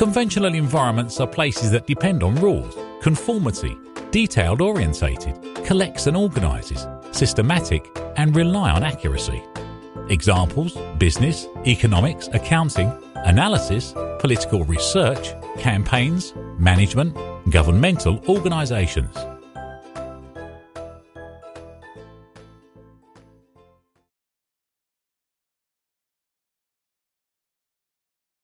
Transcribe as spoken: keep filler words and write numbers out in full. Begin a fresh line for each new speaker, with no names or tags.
Conventional environments are places that depend on rules, conformity, detailed orientated, collects and organises, systematic and rely on accuracy. Examples: business, economics, accounting, analysis, political research, campaigns, management, governmental organisations.